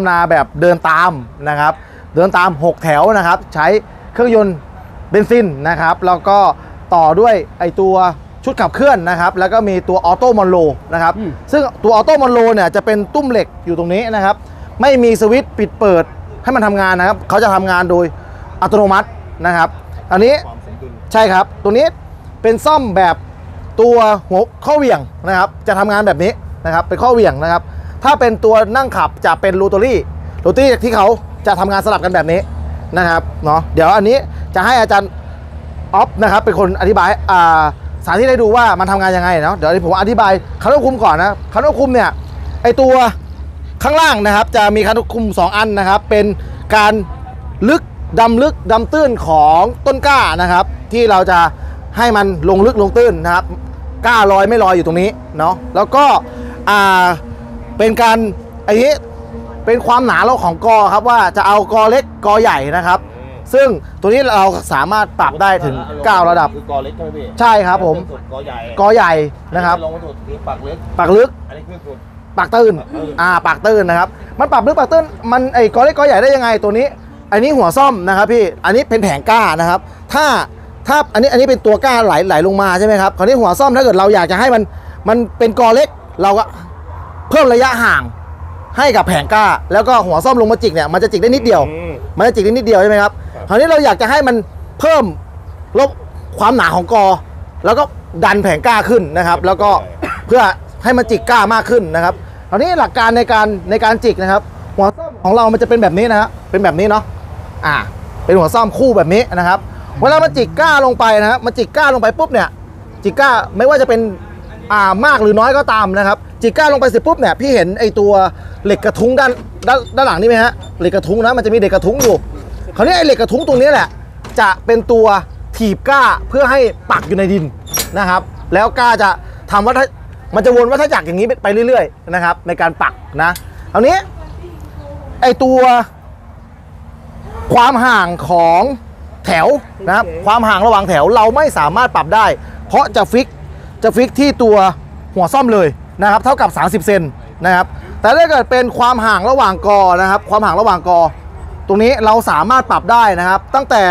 นาแบบเดินตามนะครับเดินตาม6แถวนะครับใช้เครื่องยนต์เบนซินนะครับแล้วก็ต่อด้วยไอตัวชุดขับเคลื่อนนะครับแล้วก็มีตัวออโต้มอนโลนะครับซึ่งตัวออโต้มอนโลเนี่ยจะเป็นตุ้มเหล็กอยู่ตรงนี้นะครับไม่มีสวิตช์ปิดเปิดให้มันทำงานนะครับเขาจะทำงานโดยอัตโนมัตินะครับอันนี้ใช่ครับตัวนี้เป็นซ่อมแบบตัวหัวข้อเหวี่ยงนะครับจะทำงานแบบนี้นะครับเป็นข้อเหวี่ยงนะครับถ้าเป็นตัวนั่งขับจะเป็นโรตารี่ที่เขาจะทำงานสลับกันแบบนี้นะครับเนาะเดี๋ยวอันนี้จะให้อาจารย์ออฟนะครับเป็นคนอธิบายสาธิตให้ดูว่ามันทำงานยังไงเนาะเดี๋ยวผมอธิบายคันควบคุมก่อนนะคันควบคุมเนี่ยไอตัวข้างล่างนะครับจะมีคันควบคุม2อันนะครับเป็นการลึกดำตื้นของต้นกล้านะครับที่เราจะให้มันลงลึกลงตื้นนะครับกล้าลอยไม่ลอยอยู่ตรงนี้เนาะแล้วก็เป็นการไอ้นี้เป็นความหนาของกอครับว่าจะเอากอเล็กกอใหญ่นะครับซึ่งตัวนี้เราสามารถปรับได้ถึง9ระดับคือกอเล็กใช่ไหมพี่ใช่ครับผมกอใหญ่นะครับลงสุดคือปากลึกอันนี้คือสุดปากตื้นปากตื้นนะครับมันปรับลึกปากตื้นมันไอ้กอเล็กกอใหญ่ได้ยังไงตัวนี้อันนี้หัวซ่อมนะครับพี่อันนี้เป็นแผงก้านะครับถ้าอันนี้เป็นตัวก้าไหลลงมาใช่ไหมครับคราวนี้หัวซ่อมถ้าเกิดเราอยากจะให้มันเป็นกอเล็กเราก็เพิ่มระยะห่างให้กับแผงก้าแล้วก็หัวซ่อมลงมาจิกเนี่ยมันจะจิกได้นิดเดียวใช่ไหมครับคราวนี้เราอยากจะให้มันเพิ่มลบความหนาของกอแล้วก็ดันแผงก้าขึ้นนะครับแล้วก็เพื่อให้มันจิกก้ามากขึ้นนะครับคราวนี้หลักการในการจิกนะครับหัวซ่อมของเรามันจะเป็นแบบนี้นะฮะเป็นแบบนี้เนาะเป็นหัวซ่อมคู่แบบนี้นะครับเวลามันจิกก้าลงไปนะครับมันจิกก้าลงไปปุ๊บเนี่ยจิกก้าไม่ว่าจะเป็นมากหรือน้อยก็ตามนะครับจิกก้าลงไปเสร็จปุ๊บเนี่ยพี่เห็นไอตัวเหล็กกระทุ้งด้านหลังนี่ไหมฮะเหล็กกระทุ้งนะมันจะมีเหล็กกระทุ้งอยู่คราวนี้ไอเหล็กกระทุ้งตรงนี้แหละจะเป็นตัวถีบก้าเพื่อให้ปักอยู่ในดินนะครับแล้วก้าจะทำว่ามันจะวนวัฏจักรอย่างนี้ไปเรื่อยๆนะครับในการปักนะคราวนี้ไอตัวความห่างของแถวนะครับความห่างระหว่างแถวเราไม่สามารถปรับได้เพราะจะฟิกที่ตัวหัวซ่อมเลยนะครับเท่ากับ30เซนนะครับแต่ถ้าเกิดเป็นความห่างระหว่างกอนะครับความห่างระหว่างกอตรงนี้เราสามารถปรับได้นะครับตั้งแต่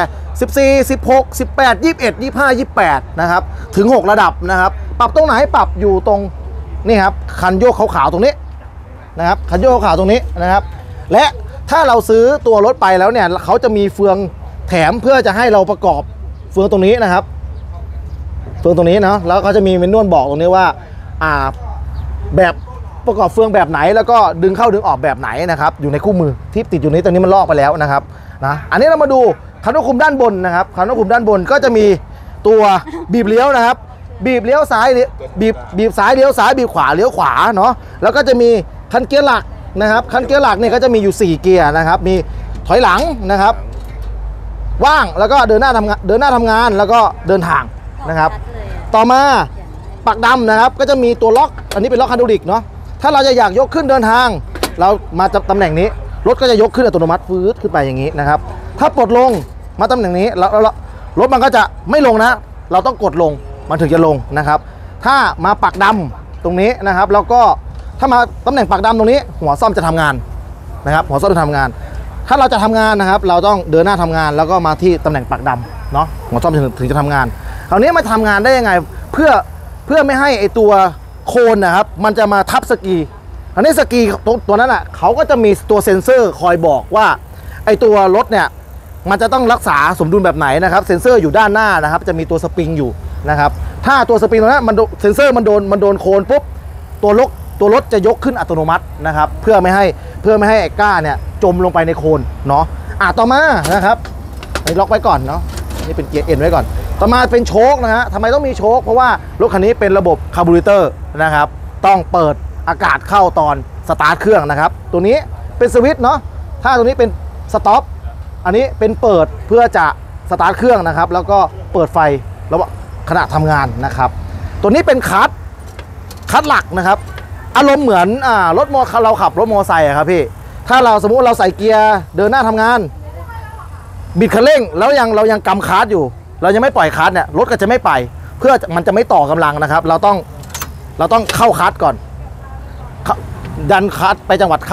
14 16 18 21 25 28นะครับถึง6ระดับนะครับปรับตรงไหนปรับอยู่ตรงนี่ครับคันโยกขาวๆตรงนี้นะครับคันโยกขาวตรงนี้นะครับและถ้าเราซื้อตัวรถไปแล้วเนี่ยเขาจะมีเฟืองแถมเพื่อจะให้เราประกอบเฟืองตรงนี้นะครับเฟืองตรงนี้นะแล้วเขาจะมีเมนูบอกตรงนี้ว่าแบบประกอบเฟืองแบบไหนแล้วก็ดึงเข้าดึงออกแบบไหนนะครับอยู่ในคู่มือที่ติดอยู่นี้ตอนนี้มันลอกไปแล้วนะครับนะอันนี้เรามาดูคันควบคุมด้านบนนะครับคันควบคุมด้านบนก็จะมีตัวบีบเลี้ยวนะครับบีบเลี้ยวซ้ายบีบซ้ายเลี้ยวซ้ายบีบขวาเลี้ยวขวาเนาะแล้วก็จะมีคันเกียร์หลักนะครับคันเกียร์หลักเนี่ยก็จะมีอยู่4เกียร์นะครับมีถอยหลังนะครับว่างแล้วก็เดินหน้าทำงานแล้วก็เดินทางนะครับต่อมาปักดำนะครับก็จะมีตัวล็อกอันนี้เป็นล็อกไฮดรอลิกเนาะถ้าเราจะอยากยกขึ้นเดินทางเรามาตำแหน่งนี้รถก็จะยกขึ้นอัตโนมัติฟื้นขึ้นไปอย่างนี้นะครับถ้าปลดลงมาตำแหน่งนี้แล้วรถมันก็จะไม่ลงนะเราต้องกดลงมันถึงจะลงนะครับถ้ามาปักดำตรงนี้นะครับแล้วก็ถ้ามาตำแหน่งปักดำตรงนี้หัวซ่อมจะทำงานนะครับหัวซ่อมจะทำงานถ้าเราจะทำงานนะครับเราต้องเดินหน้าทำงานแล้วก็มาที่ตำแหน่งปักดำเนาะหัวซ่อมถึงจะทำงานคราวนี้มาทำงานได้ยังไงเพื่อไม่ให้ไอตัวโคนนะครับมันจะมาทับสกีอันนี้สกีตัวนั้นอ่ะเขาก็จะมีตัวเซ็นเซอร์คอยบอกว่าไอตัวรถเนี่ยมันจะต้องรักษาสมดุลแบบไหนนะครับเซ็นเซอร์อยู่ด้านหน้านะครับจะมีตัวสปริงอยู่นะครับถ้าตัวสปริงตัวนั้นเซ็นเซอร์มันโดนโคนปุ๊บตัวรถจะยกขึ้นอัตโนมัตินะครับเพื่อไม่ให้ไอ้ก้าเนี่ยจมลงไปในโคนเนาะต่อมานะครับล็อกไว้ก่อนเนาะนี่เป็นเกียร์เอ็นไว้ก่อนต่อมาเป็นโชคนะฮะทำไมต้องมีโชคเพราะว่ารถคันนี้เป็นระบบคาร์บูเรเตอร์นะครับต้องเปิดอากาศเข้าตอนสตาร์ทเครื่องนะครับตัวนี้เป็นสวิตช์เนาะถ้าตัวนี้เป็นสต็อปอันนี้เป็นเปิดเพื่อจะสตาร์ทเครื่องนะครับแล้วก็เปิดไฟระหว่างขณะทำงานนะครับตัวนี้เป็นคัทหลักนะครับอารมณ์เหมือนรถเราขับรถมอเตอร์ไซค์ครับพี่ถ้าเราสมมุติเราใส่เกียร์เดินหน้าทำงานบิดคันเร่งแล้วเรายังกำคลัตช์อยู่เรายังไม่ปล่อยคลัตช์เนี่ยรถก็จะไม่ไปเพื่อมันจะไม่ต่อกำลังนะครับเราต้องเข้าคลัตช์ก่อนดันคลัตช์ไปจังหวัดเข้า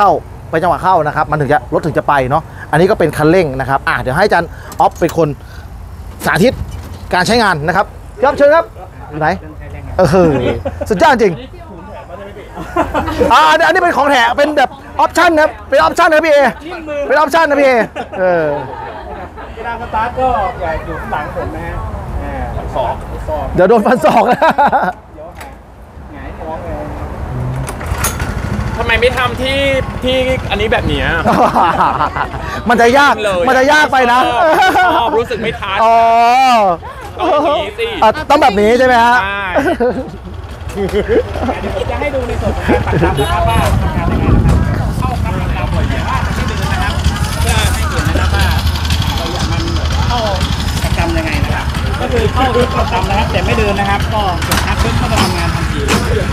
เป็นจังหวะเข้านะครับมันถึงจะรถถึงจะไปเนาะอันนี้ก็เป็นคันเร่งนะครับเดี๋ยวให้อาจารย์ออฟเป็นคนสาธิตการใช้งานนะครับครับเชิญครับอยู่ไหนสุดยอดจริงอันนี้เป็นของแถมเป็นแบบออปชั่นครับเป็นออปชั่นนะพี่เอเป็นออปชั่นนะพี่เอเวลาสตาร์ทก็อย่าอยู่ข้างหลังผมนะฮะศอกเดี๋ยวโดนฟันศอกนะทำไมไม่ทำที่อันนี้แบบนี้มันจะยากไปนะรู้สึกไม่ทันต้องแบบนี้ใช่ไหมฮะเดี๋ยวผมจะให้ดูในส่วนของการปักดำนะครับว่าทำงานยังไงนะครับเข้าคับปักดำบ่อยอย่าว่าจะไม่ดึงนะครับเพื่อให้เห็นนะครับว่าเราอยากมันเข้าปักดำยังไงนะครับก็คือเข้าปักดำนะครับแต่ไม่เดินนะครับก็กดทับเพื่อเข้ามาทำงานทันที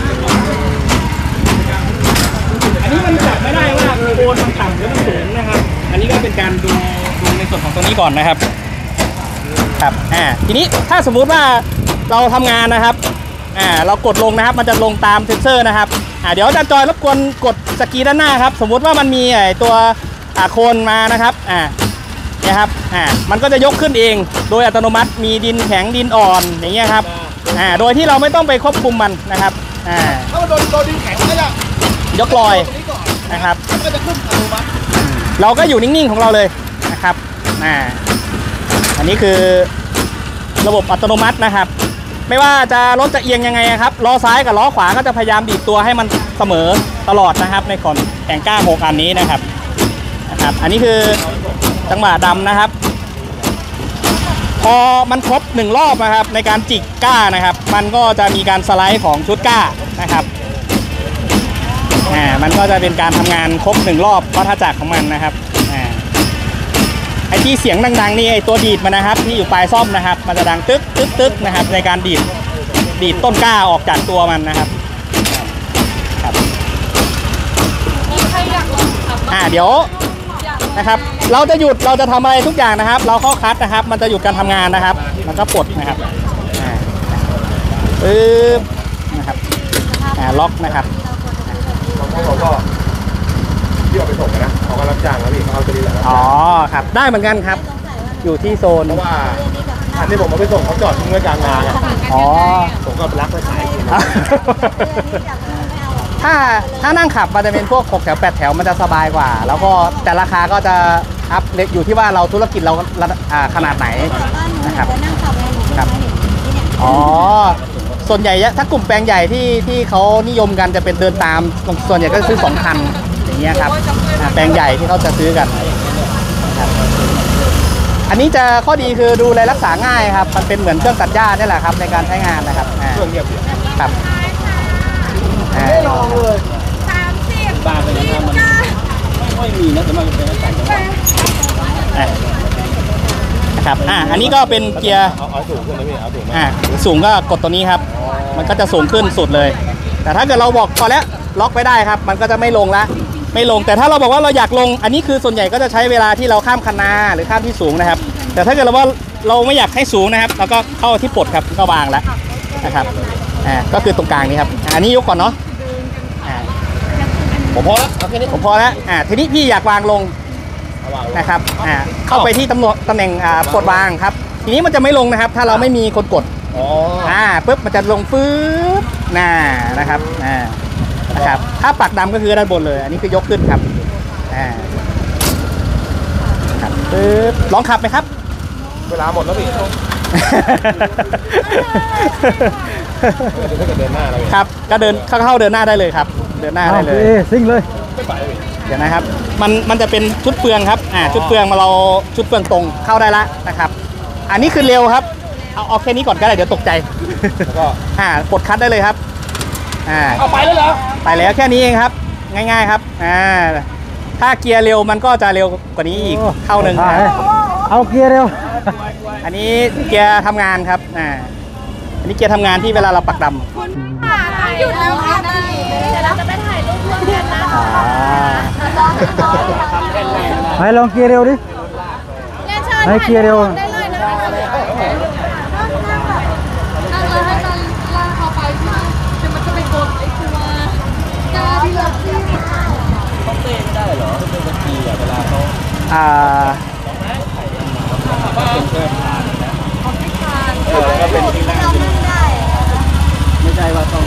อันนี้มันจับไม่ได้ว่าโคนมันต่ำหรือมันสูงนะครับอันนี้ก็เป็นการดูในส่วนของตรงนี้ก่อนนะครับทีนี้ถ้าสมมุติว่าเราทำงานนะครับเรากดลงนะครับมันจะลงตามเซนเซอร์นะครับเดี๋ยวอาจารย์จอยรบกวนกดสกีด้านหน้าครับสมมุติว่ามันมีตัวโคนมานะครับเนี่ยครับมันก็จะยกขึ้นเองโดยอัตโนมัติมีดินแข็งดินอ่อนอย่างเงี้ยครับโดยที่เราไม่ต้องไปควบคุมมันนะครับถ้ามันโดนดินแข็งก็จะยกลอยนะครับก็จะขึ้นอัตโนมัติเราก็อยู่นิ่งๆของเราเลยนะครับอันนี้คือระบบอัตโนมัตินะครับไม่ว่าจะรถจะเอียงยังไงครับล้อซ้ายกับล้อขวาก็จะพยายามบีบตัวให้มันเสมอตลอดนะครับในก่อนแต่งก้า6อันนี้นะครับอันนี้คือจังหวะดำนะครับพอมันครบ1รอบนะครับในการจิกก้านะครับมันก็จะมีการสไลด์ของชุดก้านะครับมันก็จะเป็นการทำงานครบ1รอบวัฏจักรของมันนะครับไอ้ที่เสียงดังๆนี่ไอ้ตัวดีดมันนะครับที่อยู่ปลายซ่อมนะครับมันจะดังตึ๊กตึ๊กตึ๊กนะครับในการดีดต้นกล้าออกจากตัวมันนะครับเดี๋ยวนะครับเราจะหยุดเราจะทำอะไรทุกอย่างนะครับเราเข้าคัทนะครับมันจะหยุดการทำงานนะครับมันก็ปลดนะครับนะครับล็อกนะครับก็ที่เราไปส่งนะเขาก็รับจ้างแล้วพี่เขาจะดีแหละครับได้เหมือนกันครับอยู่ที่โซนเพราะว่าอันที่ผมมาไปส่งเขาจอดทิ้งไว้กลางนาไงผมก็รักไปขายถ้านั่งขับมันจะเป็นพวก6แถว8แถวมันจะสบายกว่าแล้วก็แต่ราคาก็จะอัพเล็กอยู่ที่ว่าเราธุรกิจเราขนาดไหนนะครับส่วนใหญ่ถ้ากลุ่มแปลงใหญ่ที่เขานิยมกันจะเป็นเดินตามส่วนใหญ่ก็ซื้อ2คันอย่างเงี้ยครับแปลงใหญ่ที่เขาจะซื้อกันอันนี้จะข้อดีคือดูแลรักษาง่ายครับมันเป็นเหมือนเครื่องตัดหญ้านี่แหละครับในการใช้งานนะครับเครื่องเงียบครับไม่ลองเลยบ้านเลยนะมันไม่ค่อยมีนะแต่มันเป็นตัดนะครับอันนี้ก็เป็นเกียร์เอาสูงขึ้นนะพี่เอาสูงสูงก็กดตัวนี้ครับมันก็จะสูงขึ้นสุดเลยแต่ถ้าเกิดเราบอกพอแล้วล็อกไว้ได้ครับมันก็จะไม่ลงแต่ถ้าเราบอกว่าเราอยากลงอันนี้คือส่วนใหญ่ก็จะใช้เวลาที่เราข้ามคันนาหรือข้ามที่สูงนะครับแต่ถ้าเกิดเราไม่อยากให้สูงนะครับเราก็เข้าที่ปลดครับก็วางแล้วนะครับก็คือตรงกลางนี้ครับอันนี้ยกก่อนเนาะผมพอแล้วเอาแค่นี้ผมพอแล้วทีนี้พี่อยากวางลงนะครับเข้าไปที่ตำแหน่งกดวางครับทีนี้มันจะไม่ลงนะครับถ้าเราไม่มีคนกดปุ๊บมันจะลงปึ๊บนะครับถ้าปักดำก็คือด้านบนเลยอันนี้คือยกขึ้นครับปึ๊บลองขับไหมครับเวลาหมดแล้วพี่เดินหน้าเลยครับก็เดินเข้าเดินหน้าได้เลยครับเดินหน้าได้เลยซิ่งเลยเดี๋ยวนะครับมันจะเป็นชุดเฟืองครับชุดเฟืองมาเราชุดเฟืองตรงเข้าได้ละนะครับอันนี้คือเร็วครับเอาแค่นี้ก่อนก็ได้เดี๋ยวตกใจแล้วก็กดคัทได้เลยครับเอาไปแล้วเหรอไปแล้วแค่นี้เองครับง่ายๆครับถ้าเกียร์เร็วมันก็จะเร็วกว่านี้อีกเท่านึงเอาเกียร์เร็วอันนี้เกียร์ทำงานครับอันนี้เกียร์ทำงานที่เวลาเราปักดำหยุดแล้วค่ะเดี๋ยวเราจะไปถ่ายรูปร่วมกันนะให้ลองเกียร์เร็วดิให้เกียร์เร็วได้เลยนะนั่งเลยให้มันลากเขาไปใช่ไหมเดี๋ยวมันจะไปกดไอ้ตัวกาที่เราที่ต้องเต้ไม่ได้เหรออ่าเรานั่งได้ไม่ใช่ว่าต้อง